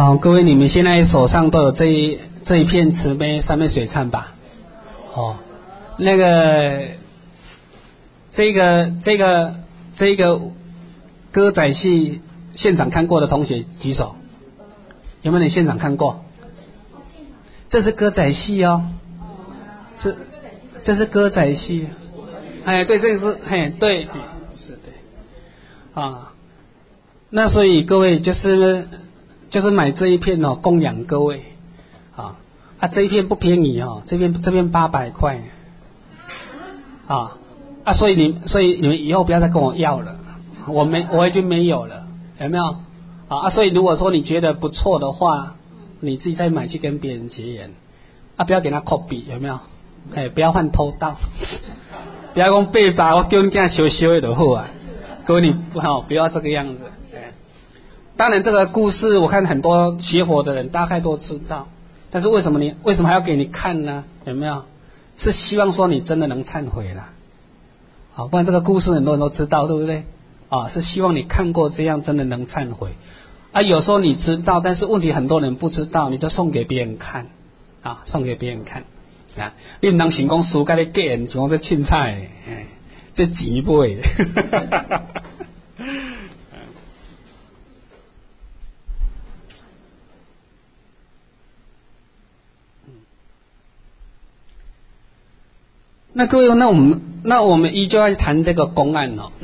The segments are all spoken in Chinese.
好，各位，你们现在手上都有这一片慈悲三昧水忏吧？哦，那个，这个歌仔戏现场看过的同学举手，有没有人现场看过？这是歌仔戏哦，这是歌仔戏，哎，对，这个是，嘿，对，是对，啊，那所以各位就是买这一片哦，供养各位，啊，这一片不便宜哦，这片800块，所以你们以后不要再跟我要了，我已经没有了，有没有？所以如果说你觉得不错的话，你自己再买去跟别人结缘，不要给他 copy， 有没有？哎，不要换偷盗，不要讲800，我叫你这样修的就好啊，各位你不要这个样子。当然，这个故事我看很多学佛的人大概都知道，但是为什么还要给你看呢？有没有？是希望说你真的能忏悔啦，好，不然这个故事很多人都知道，对不对？是希望你看过这样真的能忏悔。有时候你知道，但是问题很多人不知道，你就送给别人看，送给别人看啊！你不能成功输给你个人，像这凊彩，这钱买的。那各位，那我们依旧要谈这个公案哦。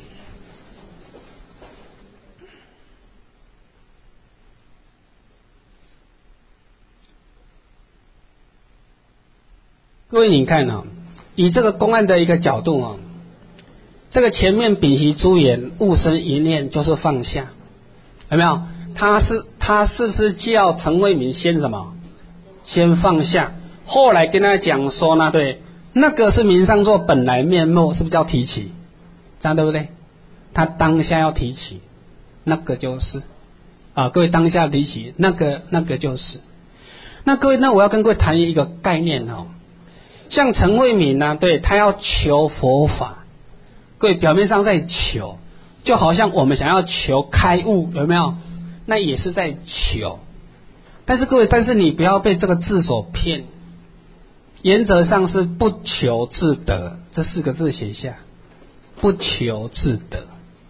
各位你看哦，以这个公案的一个角度哦，这个前面秉习诸言，勿生一念，就是放下，有没有？他是不是叫陈慧敏先什么？先放下，后来跟他讲说呢，对。那个是名上座本来面目，是不是叫提起？这样对不对？他当下要提起，那个就是各位当下提起，那个就是。那各位，那我要跟各位谈一个概念哦，像陈慧敏呢，对，他要求佛法，各位表面上在求，就好像我们想要求开悟，有没有？那也是在求，但是各位，你不要被这个字所骗。原则上是不求自得，这4个字写下，不求自得。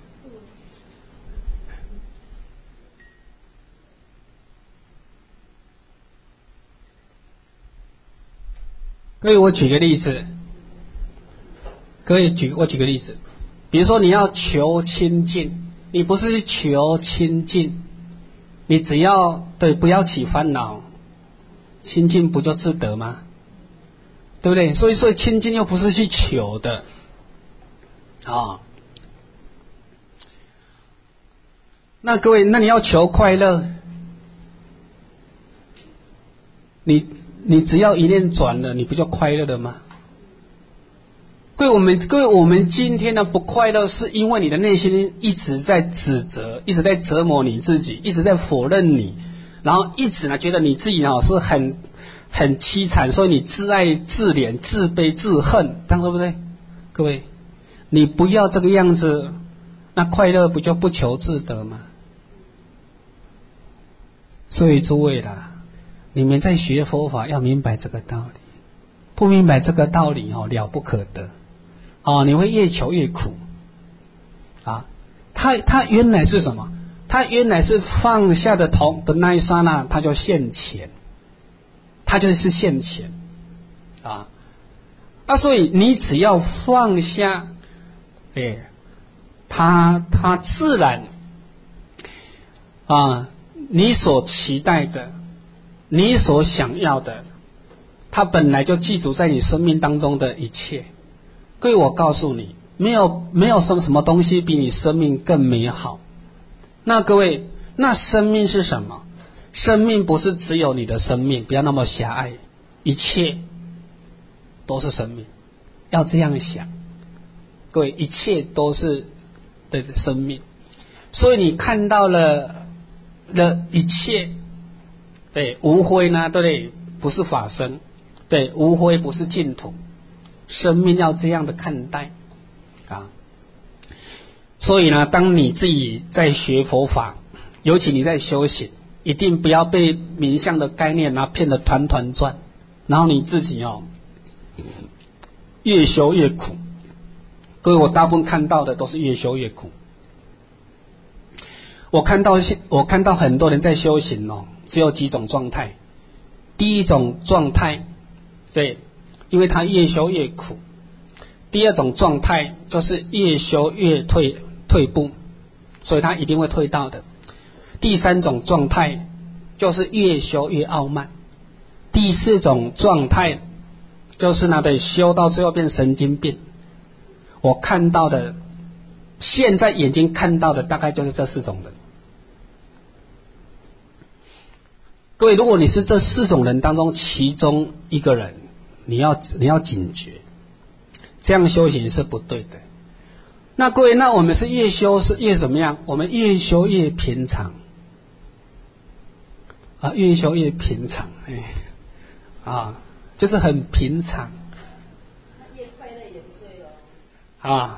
各位，我举个例子，我举个例子，比如说你要求清净，你不是求清净，你只要不要起烦恼，清净不就自得吗？对不对？所以清净又不是去求的那各位，那你要求快乐，你只要一念转了，你不就快乐了吗？各位，我们今天的不快乐，是因为你的内心一直在指责，一直在折磨你自己，一直在否认你，然后一直呢觉得你自己是很凄惨，所以你自爱自怜自卑自恨，这样对不对？各位，你不要这个样子，那快乐不就不求自得吗？所以诸位啦，你们在学佛法要明白这个道理，不明白这个道理了不可得你会越求越苦他原来是什么？他原来是放下的那一刹那，他就现前。他就是现前所以你只要放下，他自然你所期待的，你所想要的，他本来就记住在你生命当中的一切。各位，我告诉你，没有什么东西比你生命更美好。那各位，那生命是什么？生命不是只有你的生命，不要那么狭隘，一切都是生命，要这样想。各位，一切都是的生命，所以你看到了一切，无非呢，对不对？不是法身，无非不是净土，生命要这样的看待所以呢，当你自己在学佛法，尤其你在修行， 一定不要被冥想的概念骗得团团转，然后你自己越修越苦。各位，我大部分看到的都是越修越苦。我看到很多人在修行只有几种状态。第一种状态，对，因为他越修越苦。第二种状态就是越修越退步，所以他一定会退道的。第三种状态就是越修越傲慢。第四种状态就是修到最后变神经病。我看到的，现在眼睛看到的大概就是这四种人。各位，如果你是这四种人当中其中一个人，你要警觉，这样修行是不对的。那各位，那我们是越修是越怎么样？我们越修越平常越修越平常，就是很平常。 越快乐也不对哦。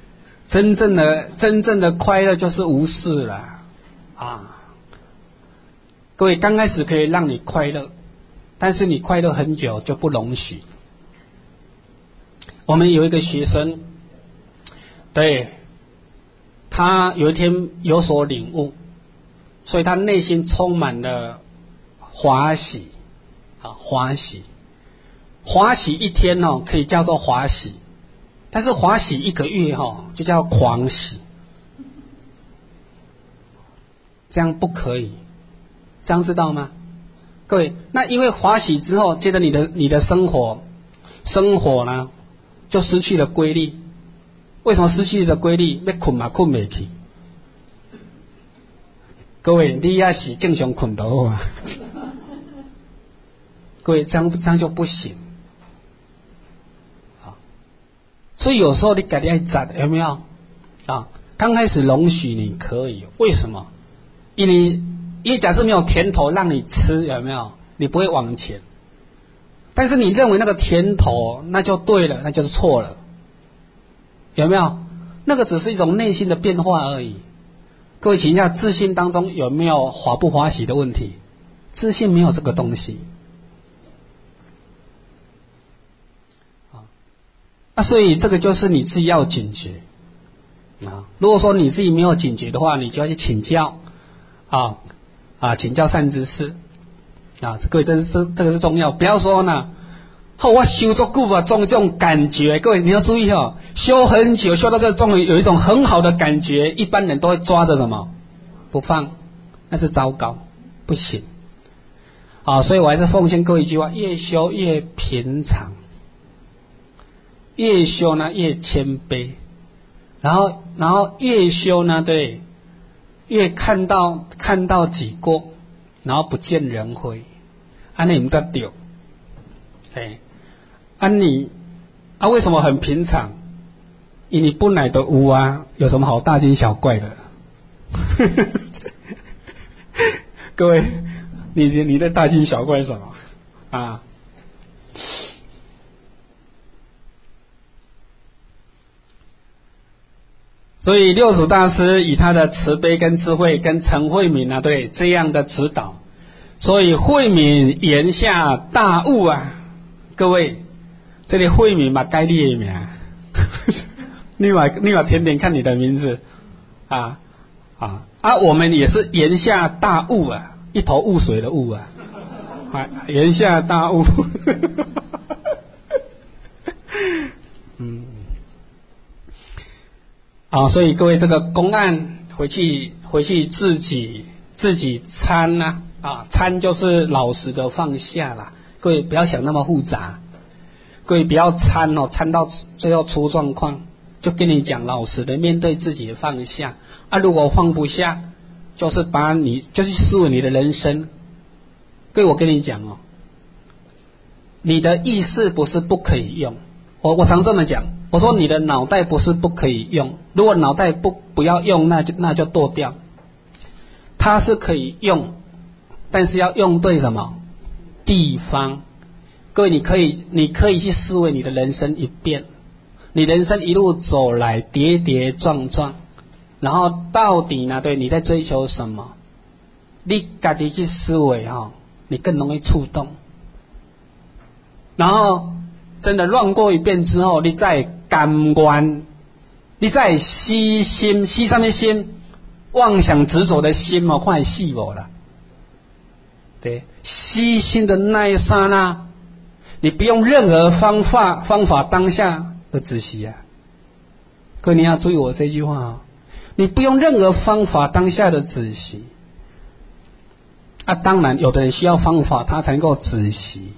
真正的快乐就是无事了各位，刚开始可以让你快乐，但是你快乐很久就不容许。我们有一个学生，对，他有一天有所领悟，所以他内心充满了欢喜欢喜一天可以叫做欢喜，但是欢喜一个月就叫狂喜，这样不可以。这样知道吗？各位，那因为欢喜之后，接着你的生活呢就失去了规律。为什么失去了规律？要困嘛困不起。各位，你也是正常困到啊。各位，这样就不行。所以有时候你改变窄，有没有刚开始容许你可以，为什么？因为假设没有甜头让你吃，有没有？你不会往前。但是你认为那个甜头那就对了，那就是错了，有没有？那个只是一种内心的变化而已。各位请一下，自信当中有没有欢不欢喜的问题？自信没有这个东西所以这个就是你自己要警觉如果说你自己没有警觉的话，你就要去请教请教善知识各位，这个是重要。不要说呢我修足久啊，这种感觉，各位你要注意修很久，修到这终于有一种很好的感觉，一般人都会抓着什么不放，那是糟糕，不行所以我还是奉劝各位一句话：越修越平常，越修呢越谦卑，然后越修呢，对，越看到己过，然后不见人灰，安尼唔才对。你为什么很平常？因为你本来都有有什么好大惊小怪的？各位，你的大惊小怪是什么所以六祖大师以他的慈悲跟智慧跟陈慧敏对这样的指导，所以慧敏言下大悟各位，这里慧敏嘛该列名你把甜点看你的名字我们也是言下大悟一头雾水的悟言下大悟所以各位这个公案回去自己参参就是老实的放下啦。各位不要想那么复杂，各位不要参到最后出状况，就跟你讲老实的面对自己的放下如果放不下，就是就是思维你的人生。各位我跟你讲你的意识不是不可以用，我常这么讲，我说你的脑袋不是不可以用，如果脑袋不要用，那就剁掉。它是可以用，但是要用对什么地方？各位，你可以去思维你的人生一遍，你人生一路走来跌跌撞撞，然后到底对你在追求什么？ 你家己去思维你更容易触动。然后真的乱过一遍之后，你再甘愿，你再死心，死什么心？妄想执着的心看死无啦。对，死心的那一刹那，你不用任何方法当下的止息啊。各位你要注意我这句话你不用任何方法当下的止息。当然有的人需要方法他才能够止息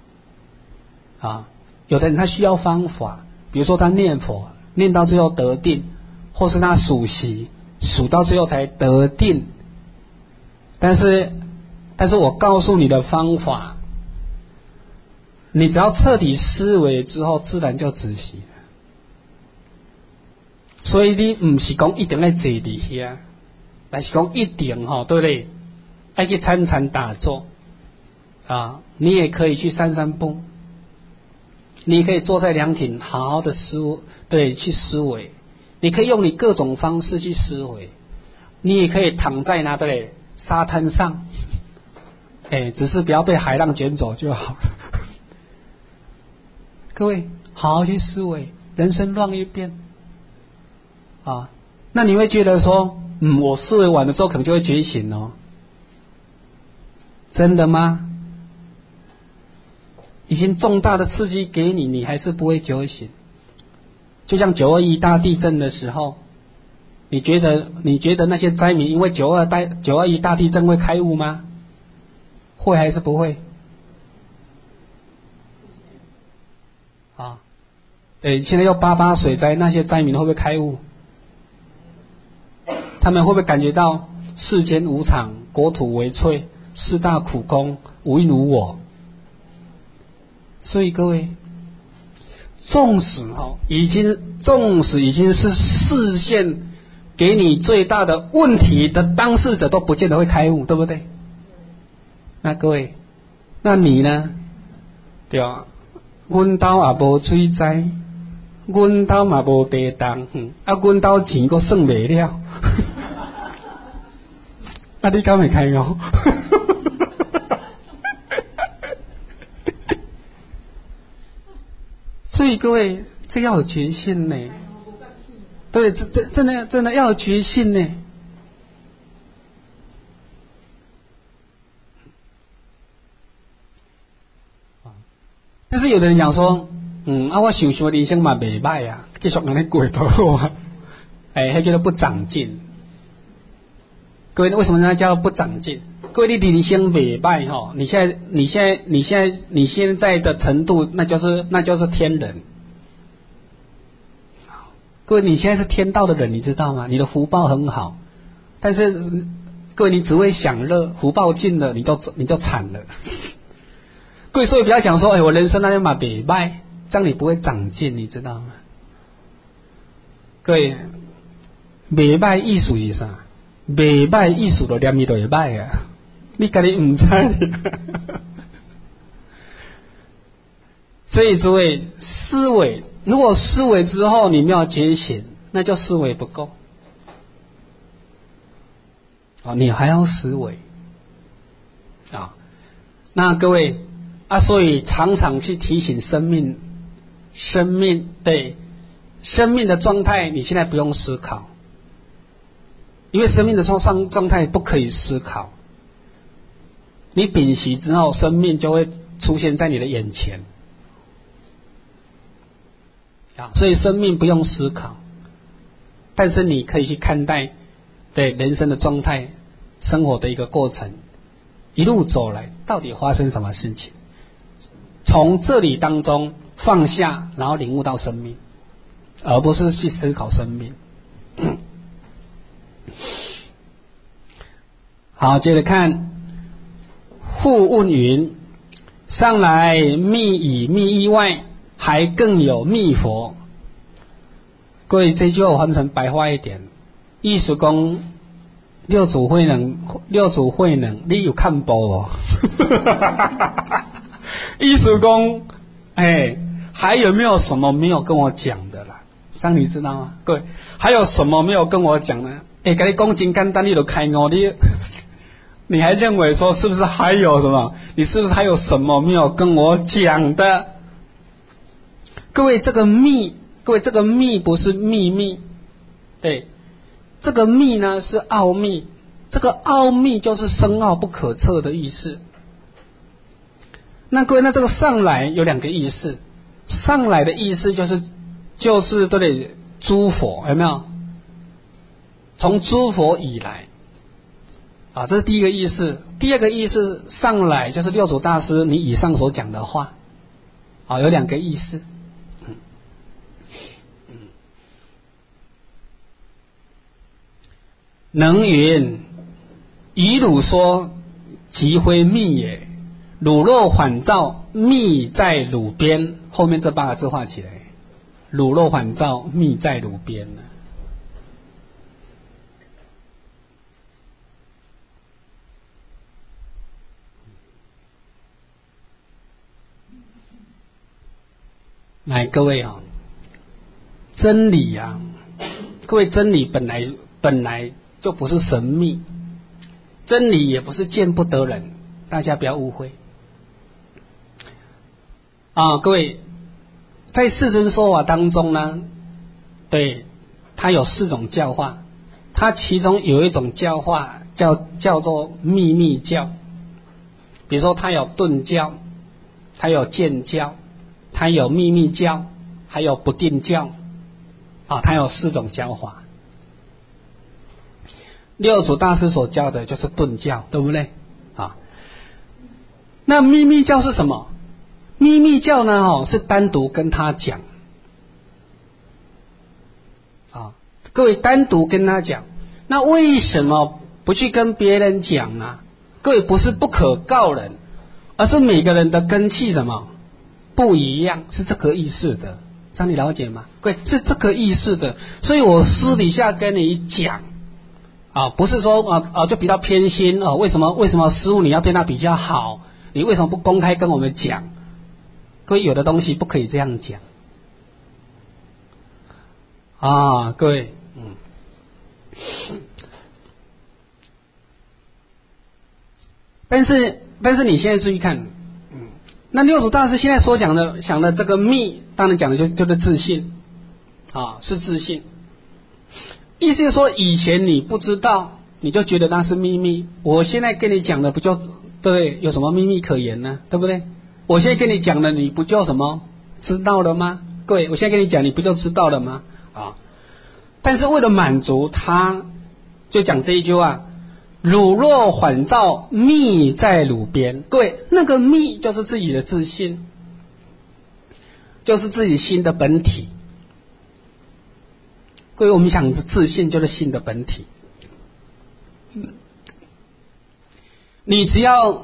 有的人他需要方法，比如说他念佛念到最后得定，或是他数息数到最后才得定。但是我告诉你的方法，你只要彻底思维之后，自然就止息了。所以你不是讲一定要坐伫遐，但是讲一定对不对？要去参禅打坐你也可以去散散步，你也可以坐在凉亭好好的去思维，你可以用你各种方式去思维，你也可以躺在那对沙滩上只是不要被海浪卷走就好了。各位好好去思维，人生乱一遍那你会觉得说我思维完了之后可能就会觉醒真的吗？已经重大的刺激给你，你还是不会觉醒。就像921大地震的时候，你觉得那些灾民因为921大地震会开悟吗？会还是不会？现在又88水灾，那些灾民会不会开悟？他们会不会感觉到世间无常，国土为脆，四大苦空，无因无我？所以各位，纵使已经是视线给你最大的问题的当事者都不见得会开悟，对不对？那各位，那你呢？对啊，阮兜也无水灾，阮兜嘛无地动，阮兜钱阁算袂了。你敢会开悟？所以各位，这要有决心呢。对，这真的要有决心呢。但是有的人讲说，我想想人生嘛袂歹啊，继续安尼过就好啊。他觉得不长进。各位，为什么他叫不长进？各位，你人生袂歹你现在的程度，那就是天人。各位，你现在是天道的人，你知道吗？你的福报很好，但是各位，你只会享乐，福报尽了，你就惨了。各位，所以不要讲说，我人生那就嘛袂歹，这样你不会长进，你知道吗？各位，袂歹意思是啥？袂歹意思就念伊就会歹啊，你家己唔知。所以诸位，思维如果思维之后你没有觉醒，那就思维不够。你还要思维那各位所以常常去提醒生命对生命的状态，你现在不用思考。因为生命的状态不可以思考，你屏息之后，生命就会出现在你的眼前所以生命不用思考，但是你可以去看待对人生的状态，生活的一个过程，一路走来到底发生什么事情，从这里当中放下，然后领悟到生命，而不是去思考生命。好，接着看复问云：上来密以密意外，还更有密佛。各位，这句话我翻成白话一点，意思讲六祖慧能，你有看报意思讲，还有没有什么没有跟我讲的啦？这样你知道吗？各位，还有什么没有跟我讲呢？跟你讲真简单，你就开悟， 你还认为说是不是还有什么？你是不是还有什么没有跟我讲的？各位，这个密不是秘密，对，这个密呢是奥秘，这个奥秘就是深奥不可测的意思。那各位，那这个上来有两个意思，上来的意思就是对不对？诸佛有没有？从诸佛以来。啊，这是第一个意思。第二个意思，上来就是六祖大师你以上所讲的话，啊，有两个意思。能云以汝说，即非密也。汝若反照，密在汝边。后面这8个字画起来，汝若反照，密在汝边。来，各位啊，真理啊，各位，真理本来就不是神秘，真理也不是见不得人，大家不要误会啊！各位，在世尊说法当中呢，对，它有4种教化，它其中有一种教化叫做秘密教，比如说它有顿教，它有见教，它有秘密教，还有不定教啊，它有4种教法。六祖大师所教的就是顿教，对不对啊？那秘密教是什么？秘密教呢，是单独跟他讲啊，各位，单独跟他讲。那为什么不去跟别人讲呢？各位，不是不可告人，而是每个人的根器什么不一样，是这个意思的，这样你了解吗？各位，是这个意思的，所以我私底下跟你讲啊，不是说就比较偏心啊，为什么师父你要对他比较好？你为什么不公开跟我们讲？各位，有的东西不可以这样讲啊，各位，但是你现在注意看，那六祖大师现在所讲的这个密，当然讲的就是自信啊，是自信。意思是说，以前你不知道，你就觉得那是秘密。我现在跟你讲的，不就对？有什么秘密可言呢？对不对？我现在跟你讲的，你不就什么知道了吗？各位，我现在跟你讲，你不就知道了吗？啊！但是为了满足他，就讲这一句话：汝若反照，密在汝边。各位，那个密就是自己的自信，就是自己心的本体。各位，我们想自信就是心的本体。你只要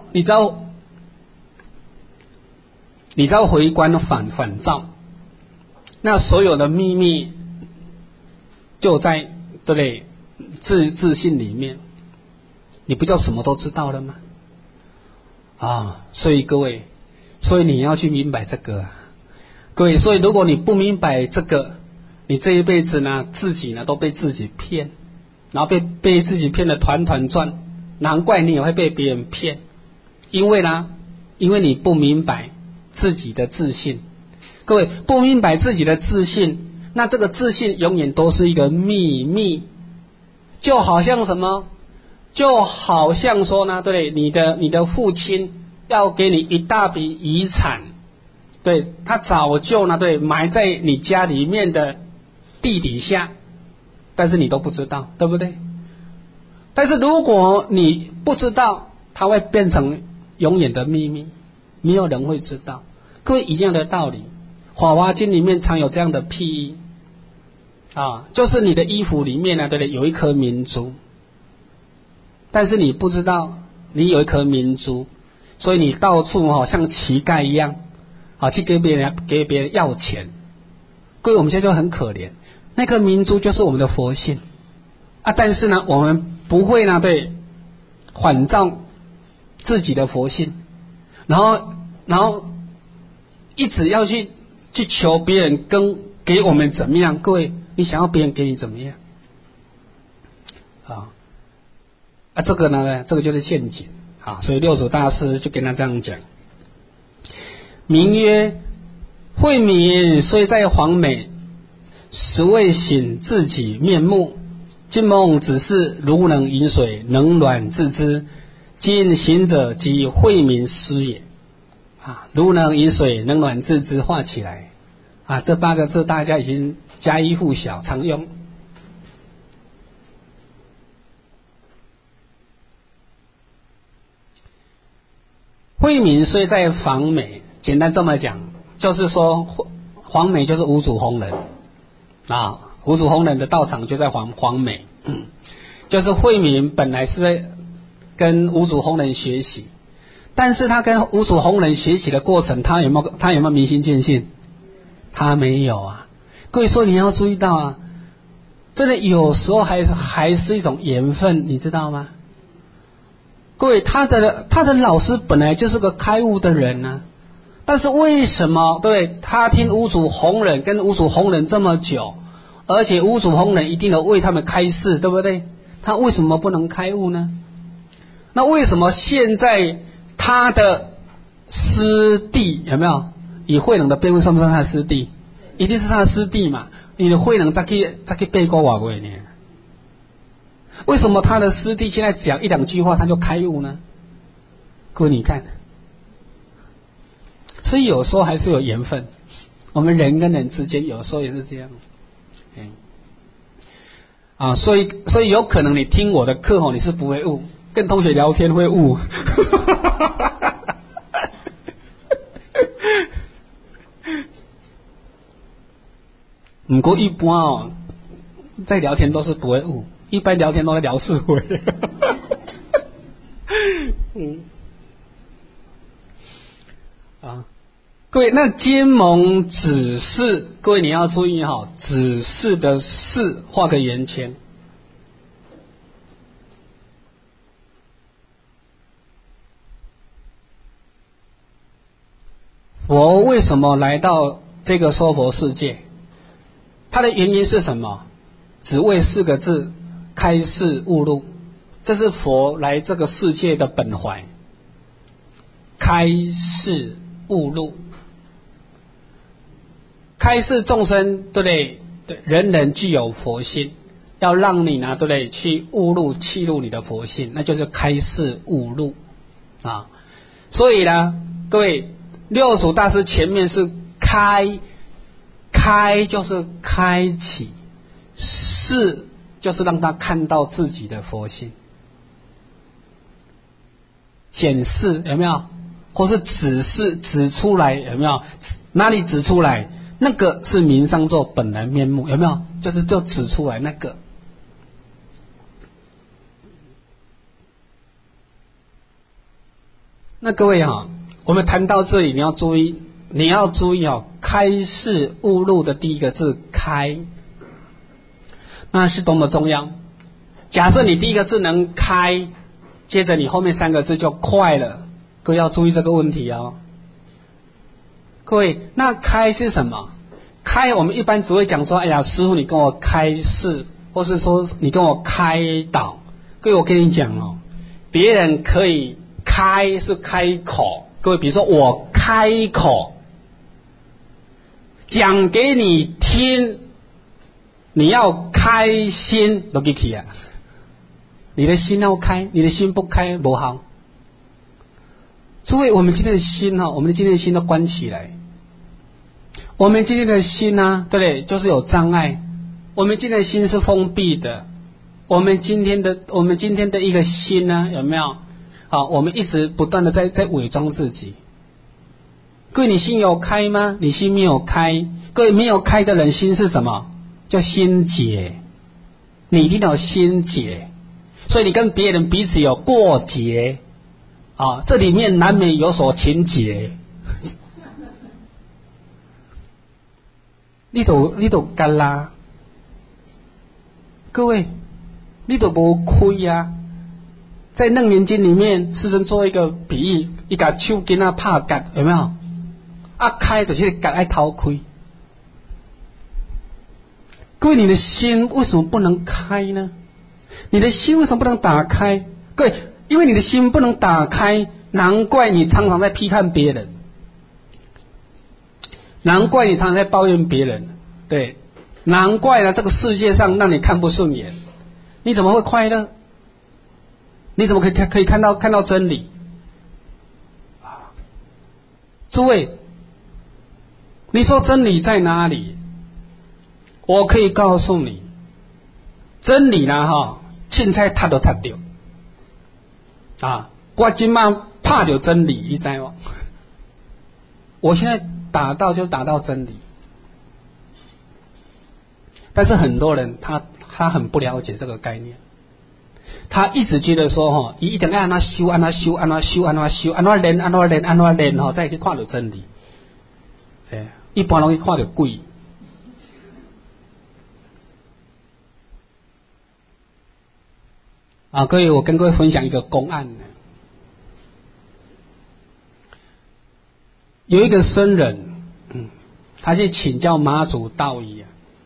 回观反照，那所有的秘密就在对不对自信里面，你不就什么都知道了吗？啊，所以各位，所以你要去明白这个，各位，所以如果你不明白这个，你这一辈子呢，自己呢都被自己骗，然后被自己骗得团团转，难怪你也会被别人骗，因为你不明白自己的自信。各位，不明白自己的自信，那这个自信永远都是一个秘密，就好像什么？就好像说呢，对，你的父亲要给你一大笔遗产，对，他早就呢，对，埋在你家里面的地底下，但是你都不知道，对不对？但是如果你不知道，它会变成永远的秘密，没有人会知道。各位，一样的道理，《法华经》里面常有这样的譬喻啊，就是你的衣服里面呢，对不对，有一颗明珠，但是你不知道你有一颗明珠，所以你到处像乞丐一样去给别人要钱。各位，我们现在就很可怜，那颗明珠就是我们的佛性啊，但是呢，我们不会呢，对，反照自己的佛性，然后一直要去求别人给我们怎么样？各位，你想要别人给你怎么样啊？ 啊，这个呢，这个就是陷阱啊。所以六祖大师就跟他这样讲，名曰慧明虽在黄美，实未醒自己面目。今梦只是如能饮水，冷暖自知。今行者即慧明师也。啊，如能饮水，冷暖自知，画起来啊，这8个字大家已经家喻户晓，常用。慧明虽在黄美，简单这么讲，就是说黄美就是五祖弘忍啊，五祖弘忍的道场就在黄美，就是慧明本来是在跟五祖弘忍学习，但是他跟五祖弘忍学习的过程，他有没有明心见性？他没有啊。各位说你要注意到啊，真的有时候还是一种缘分，你知道吗？各位，他的老师本来就是个开悟的人啊，但是为什么对他听五祖弘忍跟五祖弘忍这么久，而且五祖弘忍一定有为他们开示，对不对？他为什么不能开悟呢？那为什么现在他的师弟有没有以慧能的辈分算不算他的师弟？一定是他的师弟嘛，你的慧能再去背过瓦贵呢？为什么他的师弟现在讲1、2句话他就开悟呢？各位你看，所以有时候还是有缘分，我们人跟人之间有时候也是这样。所以有可能你听我的课你是不会悟，跟同学聊天会悟。不过一般在聊天都是不会悟，一般聊天都在聊是非。各位，那金蒙指示，各位你要注意哈，指示的示画个圆圈。佛为什么来到这个娑婆世界？它的原因是什么？只为4个字：开示悟入。这是佛来这个世界的本怀。开示悟入，开示众生，对不对？对，人人具有佛性，要让你呢，对不对？去悟入、契入你的佛性，那就是开示悟入啊。所以呢，各位，六祖大师前面是开就是开启，示就是让他看到自己的佛性，显示有没有？或是指示指出来有没有？哪里指出来？那个是明上座本来面目，有没有？就指出来那个。那各位我们谈到这里，你要注意开示悟入的第一个字开，那是多么重要。假设你第一个字能开，接着你后面3个字就快了。各位要注意这个问题哦。各位，那开是什么？开我们一般只会讲说，哎呀，师父你跟我开示，或是说你跟我开导。各位，我跟你讲别人可以开是开口，各位比如说我开口讲给你听，你要开心都给起啊，你的心要开，你的心不开不好。所以我们今天的心我们今天的心都关起来，我们今天的心对不对？就是有障碍，我们今天的心是封闭的，我们今天的一个心有没有？我们一直不断的在伪装自己。各位，你心有开吗？你心没有开。各位，没有开的人心是什么？叫心结。你一定要有心结，所以你跟别人彼此有过节这里面难免有所情结。你都干啦，各位，你都无开啊。在《楞严经》里面，师尊做一个比喻，一个手巾拍结，有没有？开就是结爱偷开。各位，你的心为什么不能开呢？你的心为什么不能打开？ 各位，因为你的心不能打开，难怪你常常在批判别人，难怪你常常在抱怨别人，对，难怪呢这个世界上让你看不顺眼，你怎么会快乐？你怎么可以看到真理？诸位，你说真理在哪里？我可以告诉你，真理呢凊彩踢都踢到我今晚怕到真理，你知道吗？我现在打到就打到真理，但是很多人他很不了解这个概念，他一直觉得说一定要按那修，按那修，按那修，按那修，按那练，按那练，按那练才去看到真理。对，一般容易看到鬼。各位，我跟各位分享一个公案。有一个僧人，他去请教妈祖道义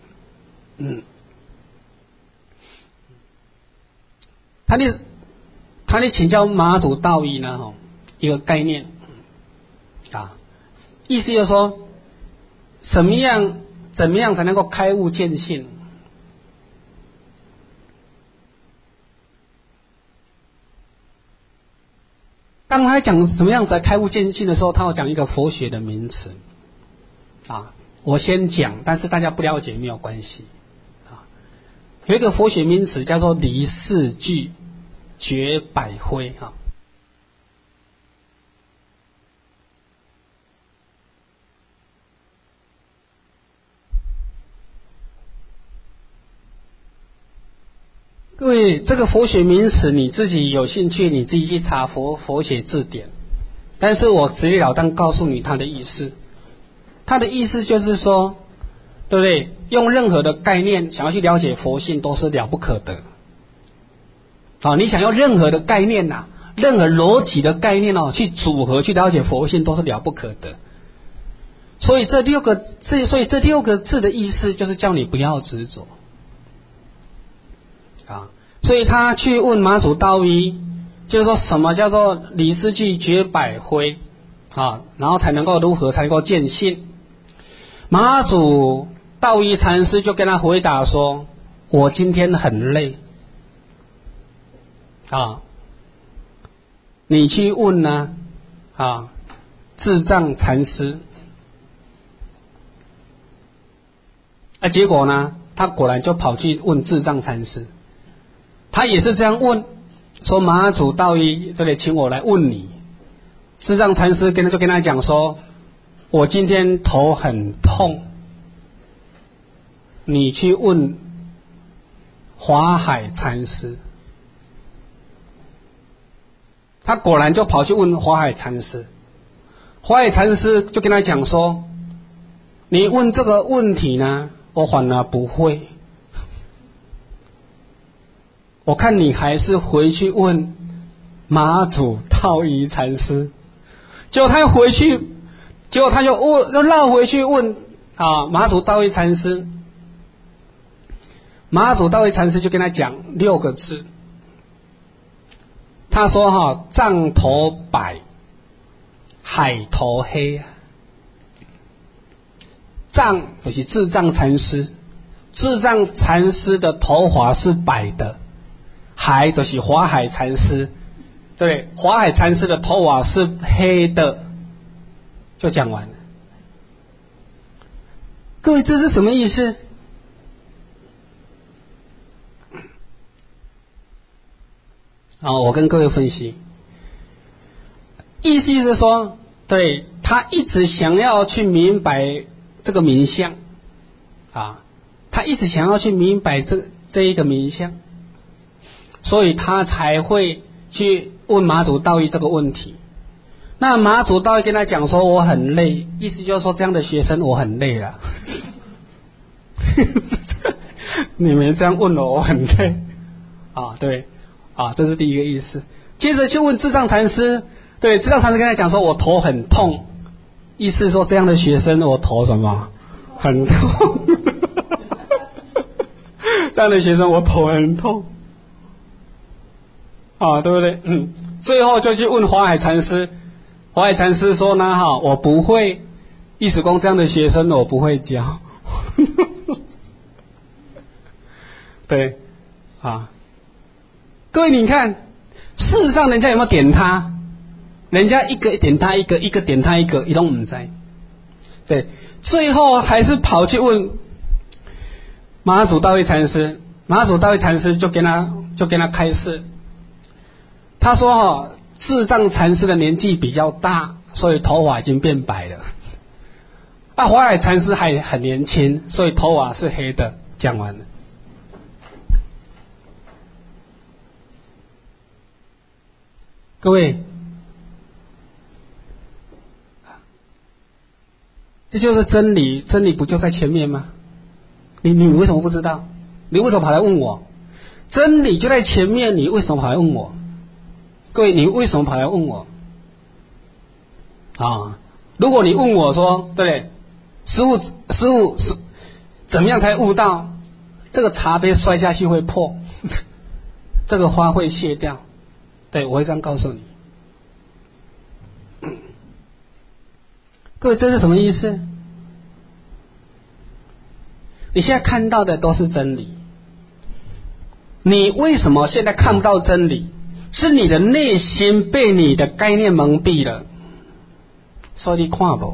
他的请教妈祖道义呢，一个概念意思就是说，怎么样才能够开悟见性？当他讲怎么样才开悟见性的时候，他要讲一个佛学的名词我先讲，但是大家不了解没有关系有一个佛学名词叫做离四句绝百灰各位，这个佛学名词你自己有兴趣，你自己去查佛学字典。但是我直截了当告诉你它的意思。它的意思就是说，对不对？用任何的概念想要去了解佛性都是了不可得。你想要任何的概念任何逻辑的概念去组合去了解佛性都是了不可得。所以这六个字的意思就是叫你不要执着。所以他去问妈祖道义，就是说什么叫做离四句绝百灰然后才能够见性。妈祖道义禅师就跟他回答说：我今天很累你去问呢智障禅师结果呢，他果然就跑去问智障禅师。他也是这样问，说妈祖道义对不对？请我来问你。智障禅师就跟他讲说：我今天头很痛，你去问华海禅师。他果然就跑去问华海禅师。华海禅师就跟他讲说：你问这个问题呢，我反而不会。我看你还是回去问妈祖道义禅师。结果他又回去，结果他又绕回去问妈祖道义禅师。妈祖道义禅师就跟他讲6个字，他说藏头白，海头黑。藏就是智障禅师，智障禅师的头发是白的。海就是华海禅师，对，华海禅师的头发是黑的，就讲完了。各位，这是什么意思？我跟各位分析，意思是说，对，他一直想要去明白这个名相他一直想要去明白这一个名相。所以他才会去问妈祖道义这个问题。那妈祖道义跟他讲说我很累，意思就是说这样的学生我很累了。你们这样问我很累对这是第一个意思。接着就问智障禅师，对，智障禅师跟他讲说我头很痛，意思说这样的学生我头什么很痛。这样的学生我头很痛。 啊，对不对？最后就去问华海禅师，华海禅师说呢，我不会易史公这样的学生，我不会教。对，各位你看，事实上人家有没有点他？人家一个点他一个，一个点他一个，一都不知。对，最后还是跑去问马祖大慧禅师，马祖大慧禅师就跟他开示，他说智障禅师的年纪比较大，所以头发已经变白了。华海禅师还很年轻，所以头发是黑的。讲完了。各位，这就是真理，真理不就在前面吗？你为什么不知道？你为什么跑来问我？真理就在前面，你为什么跑来问我？各位，你为什么跑来问我？如果你问我说，对不对？师父是怎么样才悟到这个茶杯摔下去会破，这个花会谢掉？对，我会这样告诉你。各位，这是什么意思？你现在看到的都是真理，你为什么现在看不到真理？是你的内心被你的概念蒙蔽了，所以你看不。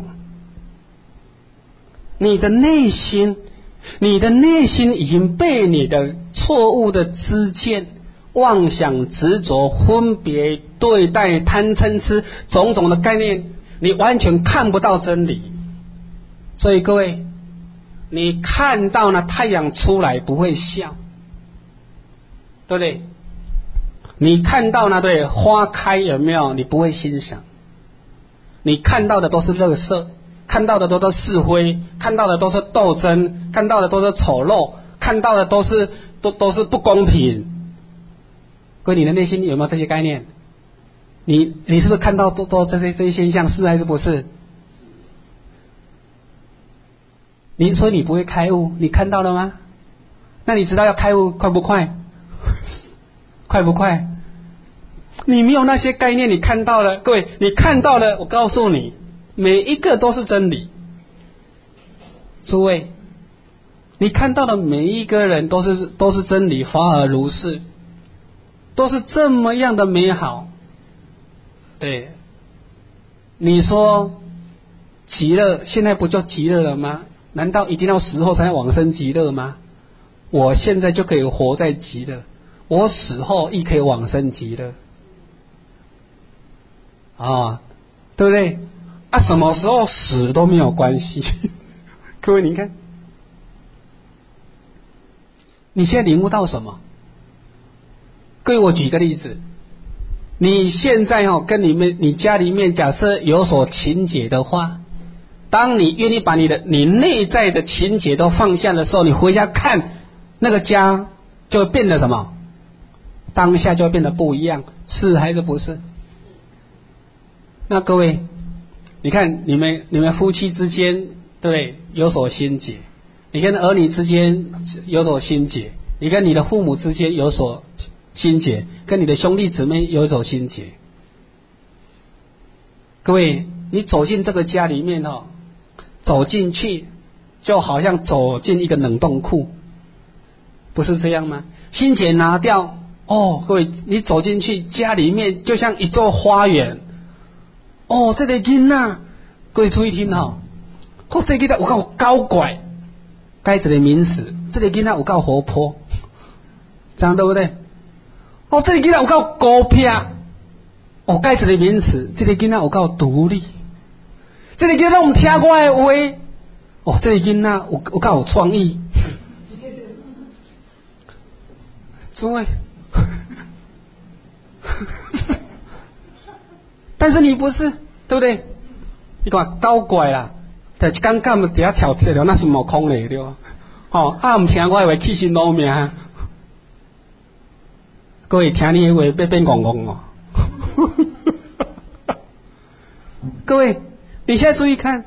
你的内心已经被你的错误的知见、妄想、执着、分别、对待、贪嗔痴种种的概念，你完全看不到真理。所以各位，你看到呢太阳出来不会笑，对不对？你看到呢对花开有没有？你不会欣赏。你看到的都是垃圾，看到的都是是非，看到的都是斗争，看到的都是丑陋，看到的都是不公平。各位，你的内心有没有这些概念？你是不是看到都这些现象，是还是不是？所以你不会开悟，你看到了吗？那你知道要开悟快不快？快不快？你没有那些概念，你看到了，各位，你看到了，我告诉你，每一个都是真理。诸位，你看到的每一个人都是真理，法尔如是，都是这么样的美好。对，你说极乐现在不就极乐了吗？难道一定要死后才往生极乐吗？我现在就可以活在极乐，我死后亦可以往生极乐对不对？什么时候死都没有关系。各位，你看，你现在领悟到什么？各位，我举个例子，你现在跟你家里面假设有所情结的话，当你愿意把你内在的情结都放下的时候，你回家看那个家就会变得什么？当下就会变得不一样，是还是不是？那各位，你看你们夫妻之间，对，有所心结；你跟儿女之间有所心结；你跟你的父母之间有所心结，跟你的兄弟姊妹有所心结。各位，你走进这个家里面走进去就好像走进一个冷冻库，不是这样吗？心结拿掉，各位，你走进去家里面就像一座花园。这个囡仔，各位注意听这个囡仔有够高怪，该一个名词，这个囡仔有够活泼，这样对不对？这个囡仔有够孤僻，该一个名词，这个囡仔有够独立，这个囡仔唔听我的话，这个囡仔有够有创意，诸位。但是你不是，对不对？你看高怪啦，但是刚刚底下跳铁了，那是冇空的对吧？唔听我的话，起心动命。各位听你的话，要变戆戆各位，你现在注意看，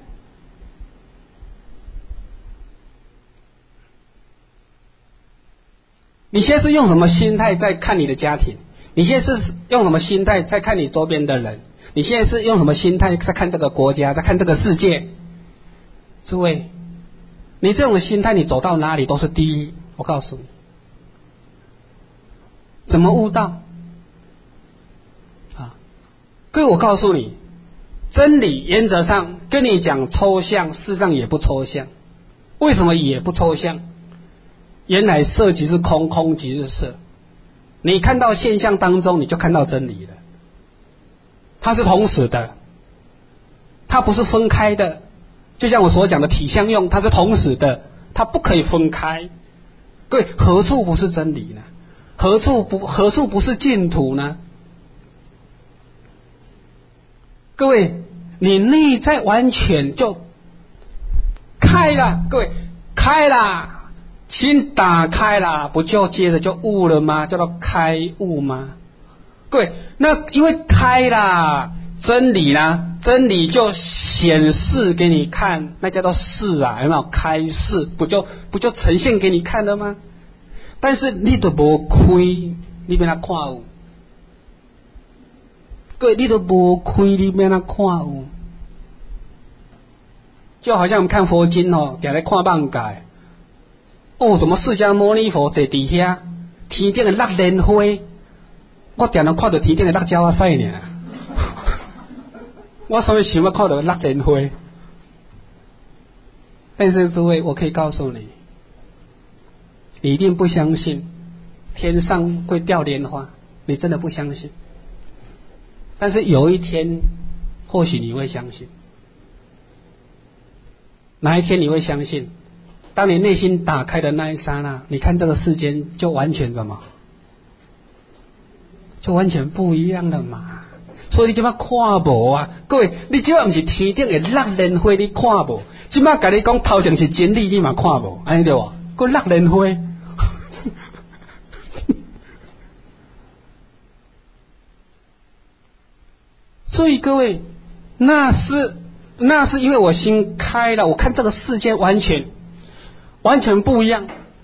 你现在是用什么心态在看你的家庭？ 你现在是用什么心态在看你周边的人？你现在是用什么心态在看这个国家，在看这个世界？诸位，你这种心态，你走到哪里都是第一。我告诉你，怎么悟道？啊，各位，我告诉你，真理原则上跟你讲抽象，事实上也不抽象。为什么也不抽象？原来色即是空，空即是色。你看到现象当中，你就看到真理了。它是同时的，它不是分开的。就像我所讲的体相用，它是同时的，它不可以分开。各位，何处不是真理呢？何处不是净土呢？各位，你内在完全就开了，各位开了。心打开了，不就接着就悟了吗？叫做开悟吗？各位，那因为开啦，真理啦，真理就显示给你看，那叫做示啊，有没有？开示不就呈现给你看了吗？但是你都无开，你变哪看悟？各位，你都无开，你变哪看悟？就好像我们看佛经哦，定在看网界。哦，什么释迦牟尼佛坐伫遐，天顶的六莲花，我定常看到天顶的六鸟仔屎尔。我所以想要看到六莲花，但是诸位，我可以告诉你，你一定不相信天上会掉莲花，你真的不相信。但是有一天，或许你会相信。哪一天你会相信？当你内心打开的那一刹那，你看这个世间就完全什么？就完全不一样了嘛。所以你即摆看无啊，各位，你即摆不是天顶的六莲花，你看无？即摆甲你讲头前是真理，你嘛看无？安尼对无？个六莲花，所以各位，那是因为我心开了，我看这个世界完全不一样。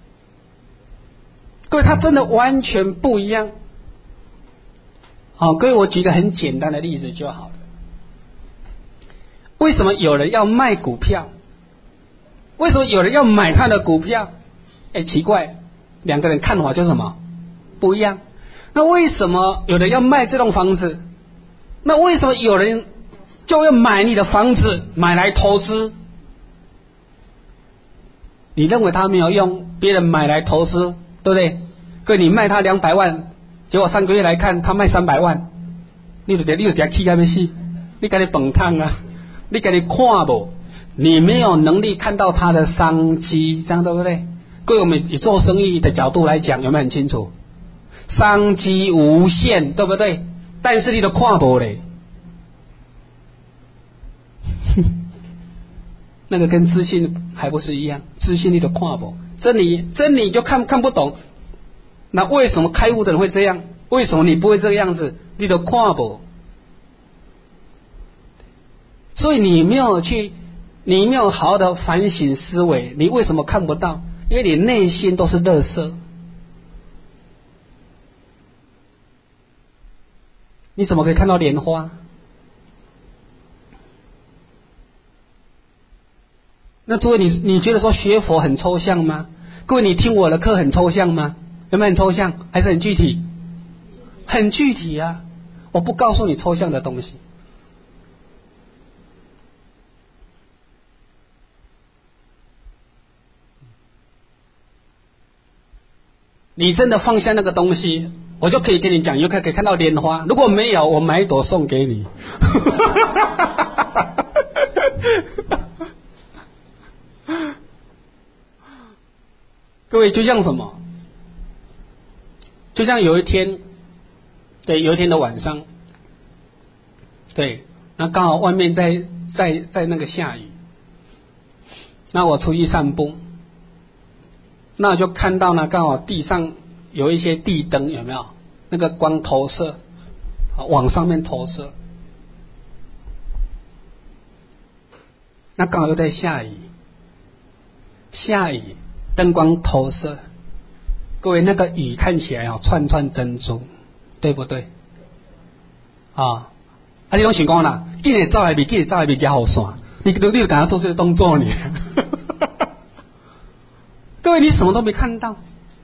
各位，它真的完全不一样。好，各位，我举个很简单的例子就好了。为什么有人要卖股票？为什么有人要买他的股票？奇怪，两个人看法就是什么不一样。那为什么有人要卖这栋房子？那为什么有人就要买你的房子，买来投资？你认为他没有用，别人买来投资，对不对？各位，你卖他200万，结果3个月来看他卖300万，你就气到要死，你赶紧崩汤啊！你赶紧看无，你没有能力看到他的商机，这样对不对？各位，我们以做生意的角度来讲，有没有很清楚？商机无限，对不对？但是你都看无嘞。那个跟自信还不是一样，自信你都看不，真理就看不懂。那为什么开悟的人会这样？为什么你不会这个样子？你都看不，所以你没有好好的反省思维，你为什么看不到？因为你内心都是垃圾。你怎么可以看到莲花？那诸位，你觉得说学佛很抽象吗？各位，你听我的课很抽象吗？有没有很抽象？还是很具体？很具体啊！我不告诉你抽象的东西。你真的放下那个东西，我就可以跟你讲，你就可以看到莲花。如果没有，我买一朵送给你。各位，就像什么？就像有一天的晚上，对，那刚好外面在那个下雨，那我出去散步，那我就看到呢，刚好地上有一些地灯，有没有？那个光投射，往上面投射，那刚好又在下雨，灯光投射，各位，那个雨看起来串串珍珠， 对不对？啊，你拢想讲啦，今日走来比今日走来比较好算，你就赶快做这个动作你。各位，你什么都没看到，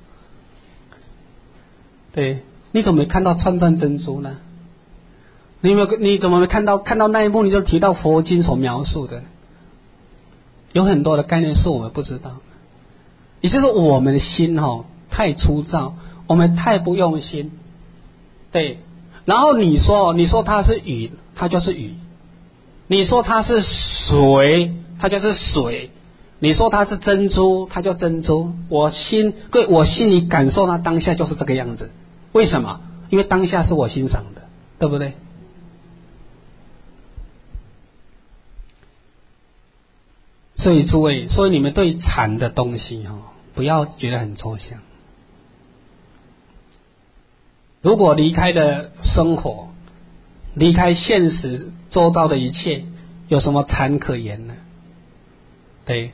对，你怎么没看到串串珍珠呢？你怎么没看到那一幕你就提到佛经所描述的？有很多的概念是我们不知道，也就是我们的心太粗糙，我们太不用心，对。然后你说它是雨，它就是雨；你说它是水，它就是水；你说它是珍珠，它就珍珠。我心里感受它当下就是这个样子。为什么？因为当下是我欣赏的，对不对？所以诸位，所以你们对禅的东西不要觉得很抽象。如果离开了生活，离开现实周遭的一切，有什么禅可言呢？对，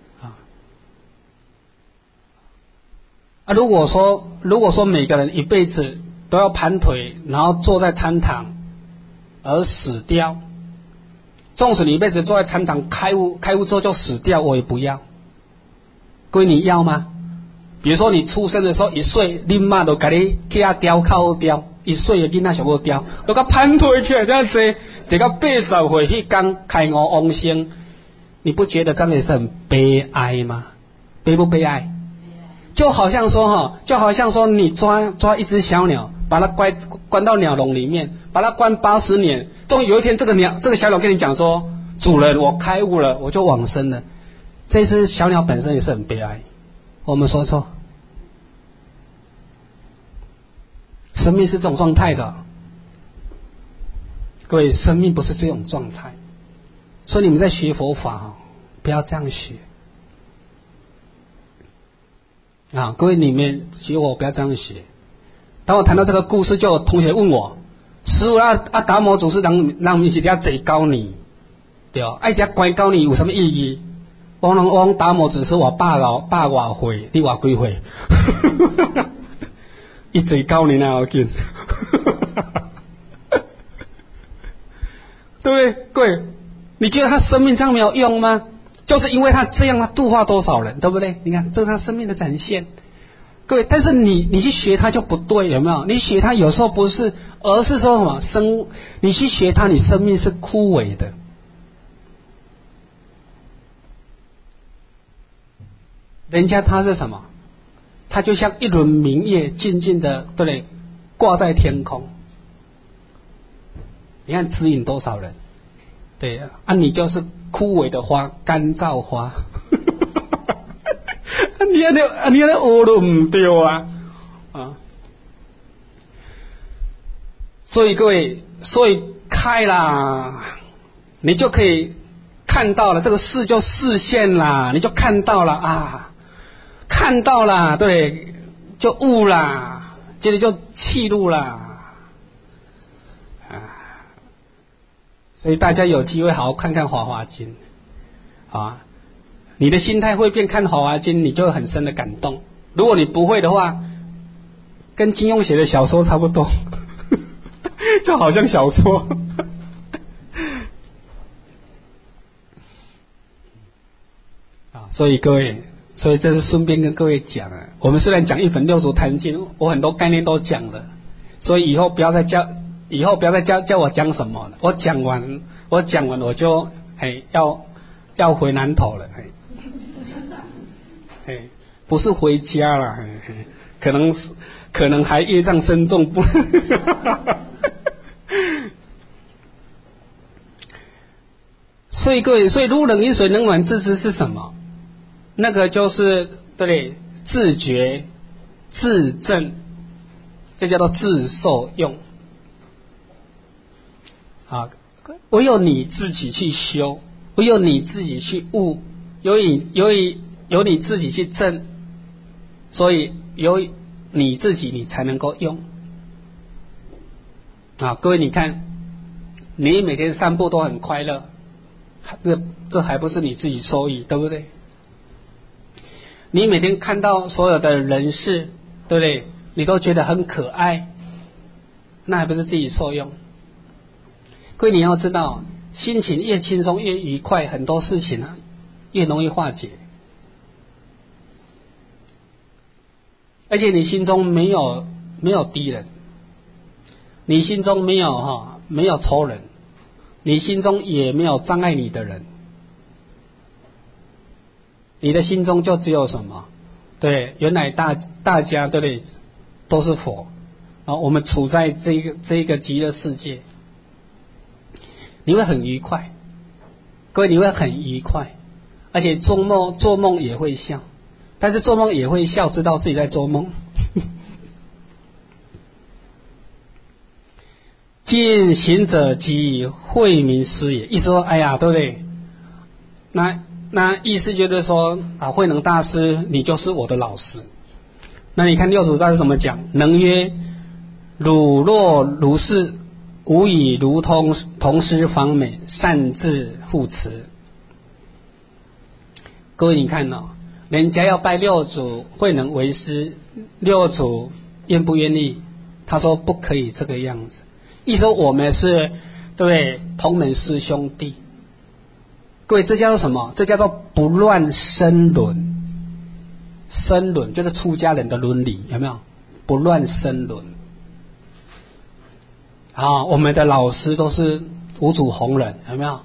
如果说每个人一辈子都要盘腿，然后坐在禅堂而死掉，纵使你一辈子坐在禅堂开悟之后就死掉，我也不要。各位，你要吗？比如说你出生的时候1岁，你妈就给你去雕靠雕，1岁的囡仔上好雕，都甲盘腿起来这样子，这个80岁迄天开悟往生，你不觉得这样也是很悲哀吗？悲不悲哀？就好像说你抓一只小鸟，把它关到鸟笼里面，把它关80年，终于有一天这个小鸟跟你讲说，主人，我开悟了，我就往生了。这只小鸟本身也是很悲哀。我们说错，生命是这种状态的，各位，生命不是这种状态，所以你们在学佛法不要这样学啊！各位，你们学我不要这样学。当我谈到这个故事，就有同学问我，师父达摩祖师让我们一定要贼高你，对哦，爱只乖高你有什么意义？我达摩只是我爸偌岁，你偌几岁？一嘴高你哪要紧？对不对？各位，你觉得他生命这样没有用吗？就是因为他这样，他度化多少人，对不对？你看，这是他生命的展现。各位，但是你去学他就不对，有没有？你学他有时候不是，而是说什么你去学他，你生命是枯萎的。人家他是什么？他就像一轮明月，静静的，对不对？挂在天空。你看指引多少人？对啊，你就是枯萎的花，干燥花。你那学都唔对啊！所以各位，开啦，你就可以看到了，这个事就视现啦，你就看到了啊。看到了，对，就悟啦，接着就气入啦，所以大家有机会好好看看《华华经》啊，你的心态会变，看《华华经》你就会很深的感动。如果你不会的话，跟金庸写的小说差不多，就好像小说。所以各位。所以这是顺便跟各位讲我们虽然讲一本六祖坛经，我很多概念都讲了，所以以后不要再叫我讲什么了。我讲完我就要回南投了，不是回家了，可能还业障深重不。所以各位，如冷饮水冷暖自知是什么？那个就是对自觉自证，这叫做自受用啊！唯有你自己去修，唯有你自己去悟，有你自己去证，所以有你自己，你才能够用啊！各位，你看，你每天散步都很快乐，这还不是你自己受益，对不对？你每天看到所有的人事，对不对？你都觉得很可爱， 那还不是自己受用？各位你要知道，心情越轻松越愉快，很多事情啊越容易化解。而且你心中没有敌人，你心中没有仇人，你心中也没有障碍你的人，你的心中就只有什么？对，原来大家对不对都是佛啊，我们处在这个极乐世界，你会很愉快，各位你会很愉快，而且做梦也会笑，但是做梦也会笑，知道自己在做梦。见行者即慧明师也，意思说，哎呀，对不对？那意思就是说啊，慧能大师你就是我的老师。那你看六祖大师怎么讲？能曰：汝若如是，吾以如同师方美，善自护持。各位你看哦，人家要拜六祖慧能为师，六祖愿不愿意？他说不可以这个样子。意思说我们是对不对？同门师兄弟。各位，这叫做什么？这叫做不乱生伦。生伦就是出家人的伦理，有没有？不乱生伦。啊，我们的老师都是五祖弘忍，有没有？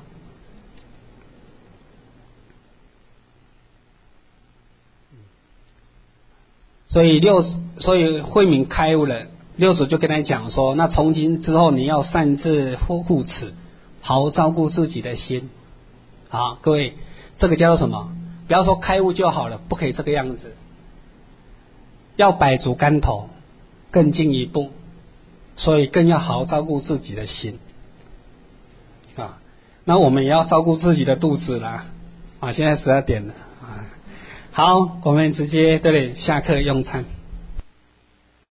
所以慧明开悟了，六祖就跟他讲说，那从今之后你要善自护持，好好照顾自己的心。啊，各位，这个叫做什么？不要说开悟就好了，不可以这个样子，要百足竿头，更进一步，所以更要好好照顾自己的心啊。那我们也要照顾自己的肚子啦。啊，现在12点了啊。好，我们直接对下课用餐。